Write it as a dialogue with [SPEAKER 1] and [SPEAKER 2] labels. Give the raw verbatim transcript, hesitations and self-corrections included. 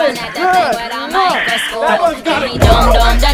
[SPEAKER 1] at the thing with a microscope. Give me dum dum